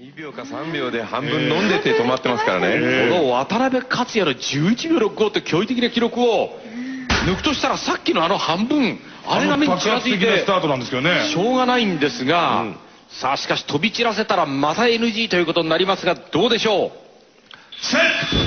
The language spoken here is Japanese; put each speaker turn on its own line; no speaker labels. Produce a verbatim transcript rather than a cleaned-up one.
にびょうかさんびょうで半分飲んでて止まってますからね。
この渡辺克也のじゅういちびょうろくごって驚異的な記録を抜くとしたら、さっきのあの半分、あれが目にちらついて
スタートなんですけどね。
しょうがないんですが、
うん、
さあしかし飛び散らせたらまた エヌジー ということになりますが、どうでしょう。
セット